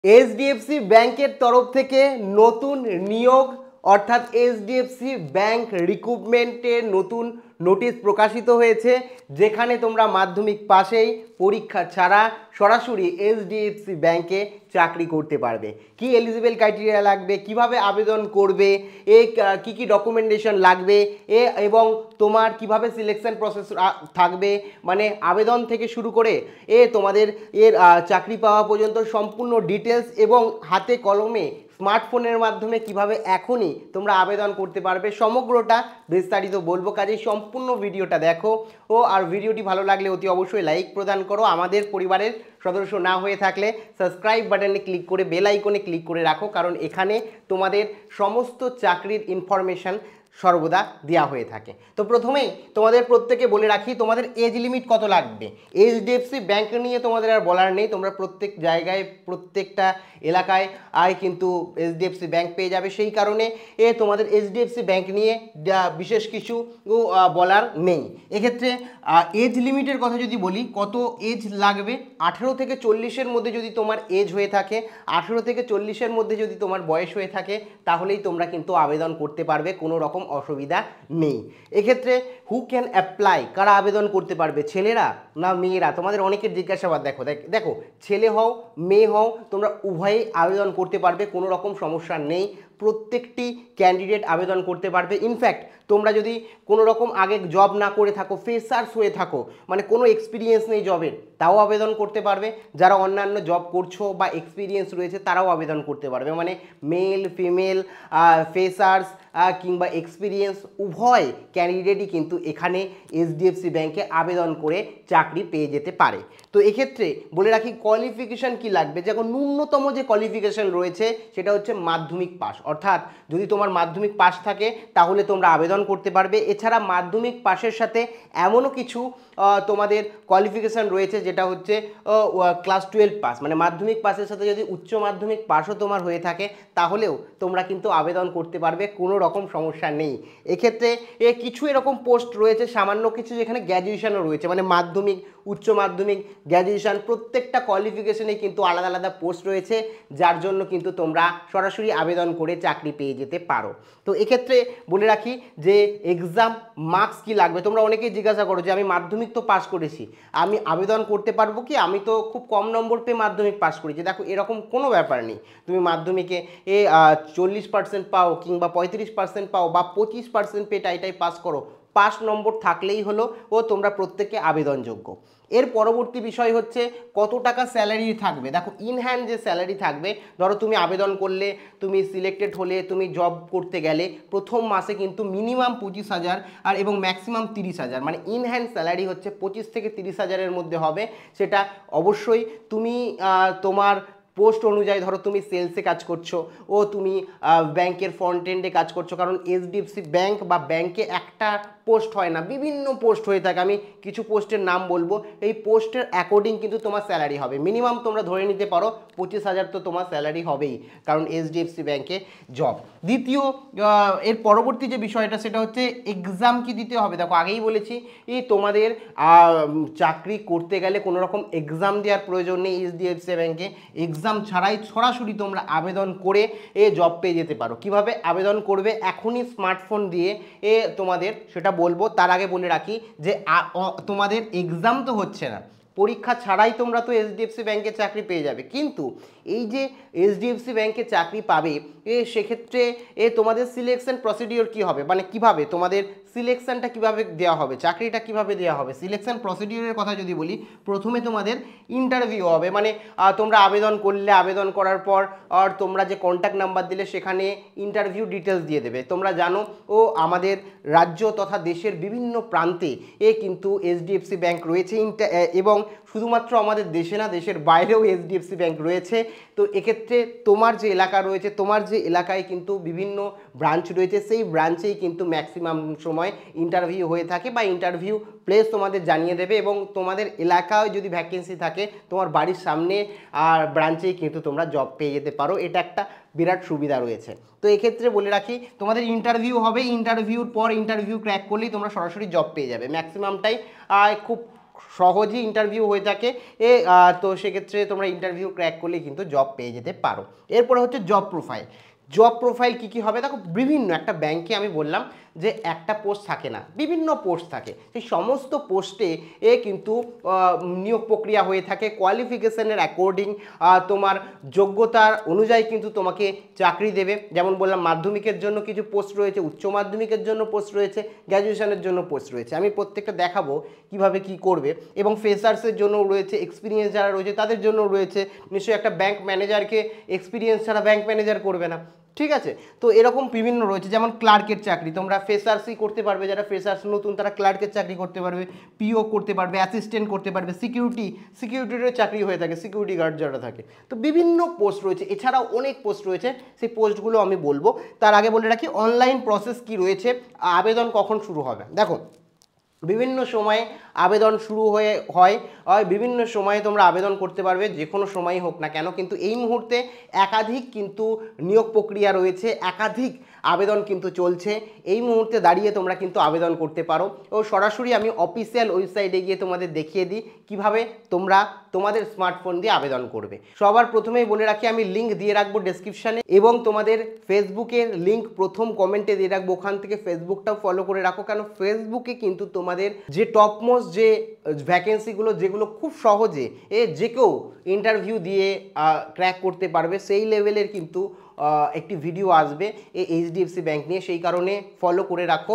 HDFC ব্যাংকের তরফ থেকে নতুন নিয়োগ অর্থাৎ এইচডিএফসি ব্যাংক রিক্রুটমেন্টের নতুন নোটিশ প্রকাশিত হয়েছে, যেখানে তোমরা মাধ্যমিক পাশেই পরীক্ষা ছাড়া সরাসরি এইচডিএফসি ব্যাংকে চাকরি করতে পারবে। কি এলিজিবল ক্রাইটেরিয়া লাগবে, কিভাবে আবেদন করবে, কি কি ডকুমেন্টেশন লাগবে, এবং তোমার কিভাবে সিলেকশন প্রসেস থাকবে, মানে আবেদন থেকে শুরু করে তোমাদের চাকরি পাওয়া পর্যন্ত সম্পূর্ণ ডিটেলস এবং হাতে কলমে স্মার্টফোনের মাধ্যমে কিভাবে এখনই তোমরা আবেদন করতে পারবে সমগ্রটা বিস্তারিত বলবো। কাজেই সম্পূর্ণ ভিডিওটা দেখো আর ভিডিওটি ভালো লাগলে অতি অবশ্যই লাইক প্রদান করো। আমাদের পরিবারের সদস্য না হয়ে থাকলে সাবস্ক্রাইব বাটনে ক্লিক করে বেল আইকনে ক্লিক করে রাখো, কারণ এখানে তোমাদের সমস্ত চাকরির ইনফরমেশান সর্বদা দেওয়া হয়ে থাকে। তো প্রথমেই তোমাদের প্রত্যেকে বলে রাখি তোমাদের এজ লিমিট কত লাগবে। এইচডিএফসি ব্যাংক নিয়ে তোমাদের আর বলার নেই, তোমরা প্রত্যেক জায়গায় প্রত্যেকটা এলাকায় কিন্তু এইচডিএফসি ব্যাংক পেয়ে যাবে, সেই কারণে তোমাদের এইচডিএফসি ব্যাংক নিয়ে বিশেষ কিছু বলার নেই। এক্ষেত্রে এজ লিমিটের কথা যদি বলি, কত এজ লাগবে, 18 থেকে 40-এর মধ্যে যদি তোমার এজ হয়ে থাকে, 18 থেকে 40-এর মধ্যে যদি তোমার বয়স হয়ে থাকে, তাহলেই তোমরা কিন্তু আবেদন করতে পারবে, কোনো রকম অসুবিধা নেই। এক্ষেত্রে হু ক্যান অ্যাপ্লাই, কারা আবেদন করতে পারবে, ছেলেরা না মেয়েরা? তোমাদের অনেকের জিজ্ঞাসাবাদ দেখো ছেলে হও মেয়ে হও তোমরা উভয়েই আবেদন করতে পারবে, কোনো রকম সমস্যা নেই। প্রত্যেকটি ক্যান্ডিডেট আবেদন করতে পারবে। ইনফ্যাক্ট তোমরা যদি কোনো রকম আগে জব না করে থাকো, ফ্রেশার্স হয়ে থাকো, মানে কোনো এক্সপিরিয়েন্স নেই জবের, তাও আবেদন করতে পারবে। যারা অন্যান্য জব করছো বা এক্সপিরিয়েন্স রয়েছে তারাও আবেদন করতে পারবে, মানে মেল ফিমেল ফ্রেশার্স কিংবা এক্সপিরিয়েন্স উভয় ক্যান্ডিডেটই কিন্তু এখানে এইচডিএফসি ব্যাংকে আবেদন করে চাকরি পেয়ে যেতে পারে। তো এক্ষেত্রে বলে রাখি কোয়ালিফিকেশান কি লাগবে। যেমন ন্যূনতম যে কোয়ালিফিকেশান রয়েছে সেটা হচ্ছে মাধ্যমিক পাস, অর্থাৎ যদি তোমার মাধ্যমিক পাস থাকে তাহলে তোমরা আবেদন করতে পারবে। এছাড়া মাধ্যমিক পাসের সাথে এমনও কিছু তোমাদের কোয়ালিফিকেশান রয়েছে যেটা হচ্ছে ক্লাস 12 পাস, মানে মাধ্যমিক পাসের সাথে যদি উচ্চ মাধ্যমিক পাসও তোমার হয়ে থাকে তাহলেও তোমরা কিন্তু আবেদন করতে পারবে, কোনো রকম সমস্যা নেই। এক্ষেত্রে কিছু এরকম পোস্ট রয়েছে সামান্য কিছু যেখানে গ্র্যাজুয়েশনও রয়েছে, মানে মাধ্যমিক উচ্চ মাধ্যমিক গ্র্যাজুয়েশন প্রত্যেকটা কোয়ালিফিকেশনে কিন্তু আলাদা আলাদা পোস্ট রয়েছে, যার জন্য কিন্তু তোমরা সরাসরি আবেদন করে চাকরি পেয়ে যেতে পারো। তো এক্ষেত্রে বলে রাখি যে এক্সাম মার্কস কি লাগবে। তোমরা অনেকেই জিজ্ঞাসা করো যে আমি মাধ্যমিক তো পাস করেছি, আমি আবেদন করতে পারবো কি, আমি তো খুব কম নম্বর পেয়ে মাধ্যমিক পাস করেছি। দেখো এরকম কোনো ব্যাপার নেই, তুমি মাধ্যমিকে 40% পাও কিংবা 35% পাও বা 25% পেয়ে টাইটাই পাস করো, পাস নম্বর থাকলেই হলো তোমরা প্রত্যেকে আবেদনযোগ্য। এর পরবর্তী বিষয় হচ্ছে কত টাকা স্যালারি থাকবে। দেখো ইন হ্যান্ড যে স্যালারি থাকবে, ধরো তুমি আবেদন করলে, তুমি সিলেক্টেড হলে, তুমি জব করতে গেলে প্রথম মাসে কিন্তু মিনিমাম 25,000 আর এবং ম্যাক্সিমাম 30,000, মানে ইন হ্যান্ড স্যালারি হচ্ছে 25 থেকে 30,000-এর মধ্যে হবে। সেটা অবশ্যই তুমি তোমার পোস্ট অনুযায়ী, ধরো তুমি সেলসে কাজ করছো তুমি ব্যাংকের ফ্রন্ট এন্ডে কাজ করছো, কারণ এইচডিএফসি ব্যাংক বা ব্যাংকে একটা পোস্ট হয় না, বিভিন্ন পোস্ট হয়ে থাকে। আমি কিছু পোস্টের নাম বলবো, এই পোস্টের অ্যাকর্ডিং কিন্তু তোমার স্যালারি হবে। মিনিমাম তোমরা ধরে নিতে পারো 25,000 তো তোমার স্যালারি হবেই, কারণ এইচডিএফসি ব্যাংকে জব। দ্বিতীয় এর পরবর্তী যে বিষয়টা সেটা হচ্ছে এক্সাম কি দিতে হবে। দেখো আগেই বলেছি তোমাদের চাকরি করতে গেলে কোনো রকম এক্সাম দেওয়ার প্রয়োজন নেই। এইচডিএফসি ব্যাংকে এক্সাম ছাড়াই সরাসরি তোমরা আবেদন করে জব পেয়ে যেতে পারো। কিভাবে আবেদন করবে এখনই স্মার্টফোন দিয়ে তোমাদের সেটা বলবো। তার আগে বলে রাখি যে তোমাদের এক্সাম তো হচ্ছে না, পরীক্ষা ছাড়াই তোমরা তো এইচডিএফসি ব্যাংকে চাকরি পেয়ে যাবে। কিন্তু এই যে এইচডিএফসি ব্যাংকে চাকরি পাবে সেক্ষেত্রে তোমাদের সিলেকশন প্রসিডিওর কি হবে, মানে কিভাবে তোমাদের সিলেকশনটা কিভাবে দেওয়া হবে, চাকরিটা কিভাবে দেওয়া হবে। সিলেকশন প্রসিডিওরের কথা যদি বলি, প্রথমে তোমাদের ইন্টারভিউ হবে, মানে তোমরা আবেদন করলে, আবেদন করার পর আর তোমরা যে কন্ট্যাক্ট নাম্বার দিলে সেখানে ইন্টারভিউ ডিটেলস দিয়ে দেবে। তোমরা জানো আমাদের রাজ্য তথা দেশের বিভিন্ন প্রান্তে কিন্তু এইচডিএফসি ব্যাংক রয়েছে, এবং শুধুমাত্র আমাদের দেশে না, দেশের বাইরেও এইচডিএফসি ব্যাংক রয়েছে। তো এক্ষেত্রে তোমার যে এলাকা রয়েছে, তোমার যে এলাকায় কিন্তু বিভিন্ন ব্রাঞ্চ রয়েছে, সেই ব্রাঞ্চেই কিন্তু ম্যাক্সিমাম সময় ইন্টারভিউ হয়ে থাকে বা ইন্টারভিউ প্লেস তোমাদের জানিয়ে দেবে। এবং তোমাদের এলাকায় যদি ভ্যাকেন্সি থাকে, তোমার বাড়ির সামনে আর ব্রাঞ্চেই কিন্তু তোমরা জব পেয়ে যেতে পারো। এটা একটা বিরাট সুবিধা রয়েছে। তো এক্ষেত্রে বলে রাখি তোমাদের ইন্টারভিউ হবে, ইন্টারভিউর পর ইন্টারভিউ ক্র্যাক করলেই তোমরা সরাসরি জব পেয়ে যাবে। ম্যাক্সিমামটাই খুব সহজেই ইন্টারভিউ হয়ে থাকে তো সেক্ষেত্রে তোমরা ইন্টারভিউ ক্র্যাক করলে কিন্তু জব পেয়ে যেতে পারো। এরপরে হচ্ছে জব প্রোফাইল। জব প্রোফাইল কী কী হবে দেখো, বিভিন্ন একটা ব্যাংকে আমি বললাম যে একটা পোস্ট থাকে না, বিভিন্ন পোস্ট থাকে, সেই সমস্ত পোস্টে কিন্তু নিয়োগ প্রক্রিয়া হয়ে থাকে কোয়ালিফিকেশনের অ্যাকর্ডিং, তোমার যোগ্যতার অনুযায়ী কিন্তু তোমাকে চাকরি দেবে। যেমন বললাম মাধ্যমিকের জন্য কিছু পোস্ট রয়েছে, উচ্চ মাধ্যমিকের জন্য পোস্ট রয়েছে, গ্র্যাজুয়েশনের জন্য পোস্ট রয়েছে, আমি প্রত্যেকটা দেখাবো কিভাবে কি করবে। এবং ফ্রেশার্সের জন্য রয়েছে, এক্সপিরিয়েন্স যারা রয়েছে তাদের জন্য রয়েছে। নিশ্চয়ই একটা ব্যাংক ম্যানেজারকে এক্সপিরিয়েন্স ছাড়া ব্যাংক ম্যানেজার করবে না, ঠিক আছে? তো এরকম বিভিন্ন রয়েছে, যেমন ক্লার্কের চাকরি তোমরা ফ্রেশার্সই করতে পারবে, যারা ফ্রেশার্স নতুন তারা ক্লার্কের চাকরি করতে পারবে, পিও করতে পারবে, অ্যাসিস্ট্যান্ট করতে পারবে, সিকিউরিটিরও চাকরি হয়ে থাকে, সিকিউরিটি গার্ড যারা থাকে। তো বিভিন্ন পোস্ট রয়েছে, এছাড়াও অনেক পোস্ট রয়েছে, সেই পোস্টগুলো আমি বলবো। তার আগে বলে রাখি অনলাইন প্রসেস কি রয়েছে, আবেদন কখন শুরু হবে। দেখো বিভিন্ন সময়ে আবেদন শুরু হয় বিভিন্ন সময়ে তোমরা আবেদন করতে পারবে, যে কোনো সময় হোক না কেন। কিন্তু এই মুহূর্তে একাধিক কিন্তু নিয়োগ প্রক্রিয়া রয়েছে, একাধিক আবেদন কিন্তু চলছে। এই মুহূর্তে দাঁড়িয়ে তোমরা কিন্তু আবেদন করতে পারো। ও সরাসরি আমি অফিসিয়াল ওয়েবসাইটে গিয়ে তোমাদের দেখিয়ে দিই কিভাবে তোমরা তোমাদের স্মার্টফোন দিয়ে আবেদন করবে। সবার প্রথমেই বলে রাখি আমি লিঙ্ক দিয়ে রাখবো ডেসক্রিপশানে, এবং তোমাদের ফেসবুকের লিঙ্ক প্রথম কমেন্টে দিয়ে রাখবো, ওখান থেকে ফেসবুকটাও ফলো করে রাখো। কেন ফেসবুকে কিন্তু তোমাদের যে টপমোস্ট যে ভ্যাকেন্সিগুলো, যেগুলো খুব সহজে যে কেউ ইন্টারভিউ দিয়ে ক্র্যাক করতে পারবে, সেই লেভেলের কিন্তু একটি ভিডিও আসবে এই এইচডিএফসি ব্যাংক নিয়ে। সেই কারণে ফলো করে রাখো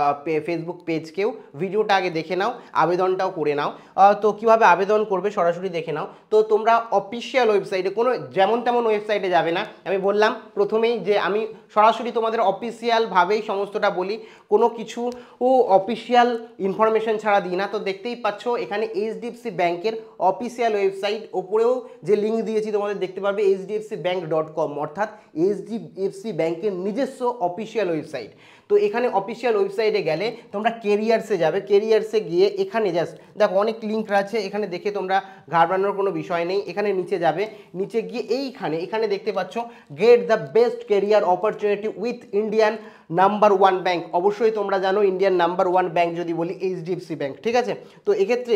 ফেসবুক পেজকেও, ভিডিওটা আগে দেখে নাও, আবেদনটাও করে নাও। তো কিভাবে আবেদন করবে সরাসরি দেখে নাও। তো তোমরা অফিসিয়াল ওয়েবসাইটে, কোনো যেমন তেমন ওয়েবসাইটে যাবে না। আমি বললাম প্রথমেই যে আমি সরাসরি তোমাদের অফিসিয়ালভাবেই সমস্তটা বলি, কোনো কিছু অফিসিয়াল ইনফরমেশন ছাড়া দিই না। তো দেখতেই পাচ্ছ এখানে এইচডিএফসি ব্যাংকের অফিসিয়াল ওয়েবসাইট, ওপরেও যে লিঙ্ক দিয়েছি তোমাদের দেখতে পারবে hdfcbank.com, অর্থাৎ এইচডিএফসি ব্যাংকের নিজস্ব অফিসিয়াল ওয়েবসাইট। তো এখানে অফিসিয়াল ওয়েবসাইটে গেলে তোমরা কেরিয়ার্সে যাবে, কেরিয়ার্সে গিয়ে এখানে জাস্ট দেখো অনেক লিঙ্ক আছে, এখানে দেখে তোমরা ঘাবড়ানোর কোনো বিষয় নেই। এখানে নিচে যাবে, নিচে গিয়ে এখানে দেখতে পাচ্ছ get the best career opportunity with Indian number 1 bank. অবশ্যই তোমরা জানো ইন্ডিয়ান নাম্বার 1 ব্যাংক যদি বলি এইচডিএফসি ব্যাংক, ঠিক আছে? তো এক্ষেত্রে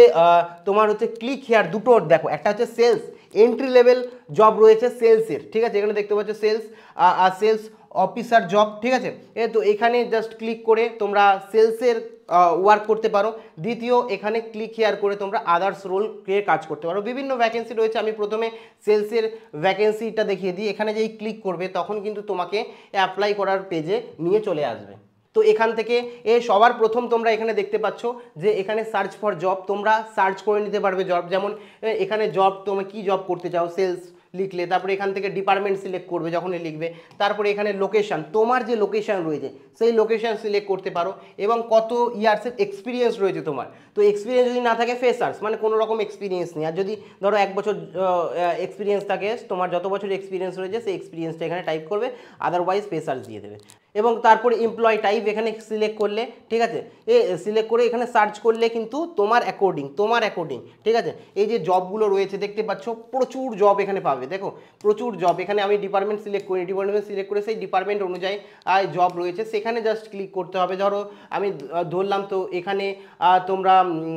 তোমার হচ্ছে ক্লিক হেয়ার দুটো দেখো, একটা হচ্ছে সেলস এন্ট্রি লেভেল জব রয়েছে সেলসের, ঠিক আছে? এখানে দেখতে পাচ্ছ সেলস সেলস অফিসার জব, ঠিক আছে? তো এখানে জাস্ট ক্লিক করে তোমরা সেলসের ওয়ার্ক করতে পারো। দ্বিতীয় এখানে ক্লিক হেয়ার করে তোমরা আদার্স রোল ক্রিয়ে কাজ করতে পারো। বিভিন্ন ভ্যাকেন্সি রয়েছে, আমি প্রথমে সেলসের ভ্যাকেন্সিটা দেখিয়ে দিই। এখানে যেই ক্লিক করবে তখন কিন্তু তোমাকে অ্যাপ্লাই করার পেজে নিয়ে চলে আসবে। তো এখান থেকে সবার প্রথম তোমরা এখানে দেখতে পাচ্ছ যে এখানে সার্চ ফর জব, তোমরা সার্চ করে নিতে পারবে জব। যেমন এখানে জব, তোমরা কি জব করতে চাও, সেলস লিখলে, তারপরে এখান থেকে ডিপার্টমেন্ট সিলেক্ট করবে যখনই লিখবে, তারপরে এখানে লোকেশান, তোমার যে লোকেশান রয়েছে সেই লোকেশান সিলেক্ট করতে পারো, এবং কত ইয়ার্সের এক্সপিরিয়েন্স রয়েছে তোমার। তো এক্সপিরিয়েন্স যদি না থাকে ফ্রেশার্স, মানে কোনো রকম এক্সপিরিয়েন্স নেই। আর যদি ধরো 1 বছর এক্সপিরিয়েন্স থাকে, তোমার যত বছর এক্সপিরিয়েন্স রয়েছে সেই এক্সপিরিয়েন্সটা এখানে টাইপ করবে, আদারওয়াইজ ফ্রেশার্স দিয়ে দেবে। এবং তারপরে এমপ্লয় টাইপ এখানে সিলেক্ট করলে, ঠিক আছে? সিলেক্ট করে এখানে সার্চ করলে কিন্তু তোমার অ্যাকর্ডিং, ঠিক আছে? এই যে জবগুলো রয়েছে দেখতে পাচ্ছ, প্রচুর জব এখানে পাবে, দেখো প্রচুর জব। এখানে আমি ডিপার্টমেন্ট সিলেক্ট করি, ডিপার্টমেন্ট সিলেক্ট করে সেই ডিপার্টমেন্ট অনুযায়ী জব রয়েছে, সেখানে জাস্ট ক্লিক করতে হবে। ধরো আমি ধরলাম, তো এখানে তোমরা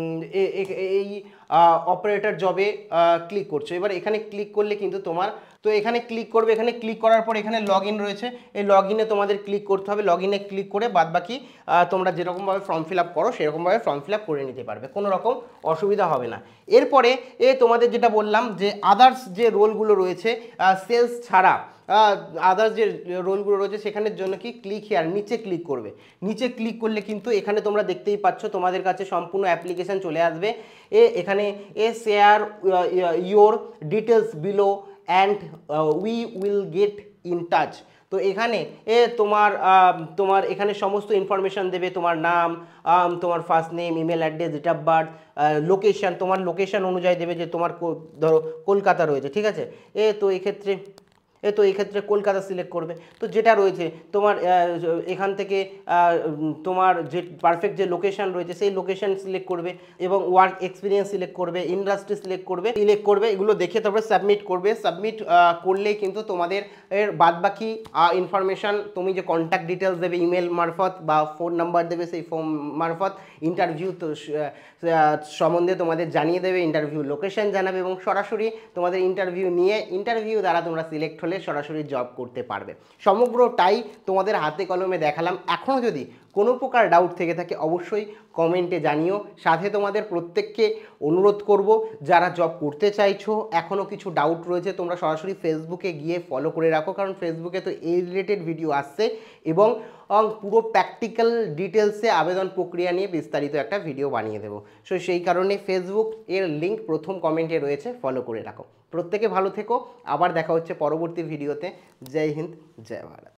এই অপারেটর জবে ক্লিক করছো। এবার এখানে ক্লিক করলে কিন্তু তোমার, তো এখানে ক্লিক করবে, এখানে ক্লিক করার পর এখানে লগ ইন রয়েছে, এই লগ ইনে তোমাদের ক্লিক করতে হবে। লগ ইনে ক্লিক করে বাদবাকি তোমরা যেরকমভাবে ফর্ম ফিল আপ করো সেরকমভাবে ফর্ম ফিল আপ করে নিতে পারবে, কোনো রকম অসুবিধা হবে না। এরপরে তোমাদের যেটা বললাম যে আদার্স যে রোলগুলো রয়েছে সেলস ছাড়া, আদার্স যে রোলগুলো রয়েছে সেখানের জন্য কি ক্লিক হেয়ার, নিচে ক্লিক করবে। নিচে ক্লিক করলে কিন্তু এখানে তোমরা দেখতেই পাচ্ছ তোমাদের কাছে সম্পূর্ণ অ্যাপ্লিকেশান চলে আসবে। এখানে share your details below and we will get in touch. তো এখানে তোমার এখানে সমস্ত ইনফরমেশান দেবে, তোমার নাম, তোমার first name, email address, date of birth, location, তোমার লোকেশান অনুযায়ী দেবে, যে তোমার ধরো কলকাতা রয়েছে, ঠিক আছে? তো এক্ষেত্রে তো এই ক্ষেত্রে কলকাতা সিলেক্ট করবে। তো যেটা রয়েছে তোমার এখান থেকে তোমার যে পারফেক্ট যে লোকেশন রয়েছে সেই লোকেশন সিলেক্ট করবে এবং ওয়ার্ক এক্সপিরিয়েন্স সিলেক্ট করবে, ইন্ডাস্ট্রি সিলেক্ট করবে, এগুলো দেখে তারপরে সাবমিট করবে। সাবমিট করলেই কিন্তু তোমাদের এর বাদবাকি ইনফরমেশান, তুমি যে কন্ট্যাক্ট ডিটেলস দেবে ইমেল মারফত বা ফোন নাম্বার দেবে, সেই ফোন মারফত ইন্টারভিউ তো সম্বন্ধে তোমাদের জানিয়ে দেবে, ইন্টারভিউ লোকেশন জানাবে এবং সরাসরি তোমাদের ইন্টারভিউ দ্বারা তোমরা সিলেক্ট হলে সরাসরি জব করতে পারবে। সমগ্রটাই তোমাদের হাতে কলমে দেখালাম। এখনও যদি কোনো প্রকার ডাউট থেকে থাকে অবশ্যই কমেন্টে জানিও। সাথে তোমাদের প্রত্যেককে অনুরোধ করব, যারা জব করতে চাইছো এখনও কিছু ডাউট রয়েছে তোমরা সরাসরি ফেসবুকে গিয়ে ফলো করে রাখো, কারণ ফেসবুকে তো এই রিলেটেড ভিডিও আসছে এবং পুরো প্র্যাকটিক্যাল ডিটেলসে আবেদন প্রক্রিয়া নিয়ে বিস্তারিত একটা ভিডিও বানিয়ে দেবো। সো সেই কারণে ফেসবুক এর লিঙ্ক প্রথম কমেন্টে রয়েছে, ফলো করে রাখো। প্রত্যেকে ভালো থেকো, আবার দেখা হচ্ছে পরবর্তী ভিডিওতে। জয় হিন্দ, জয় ভারত।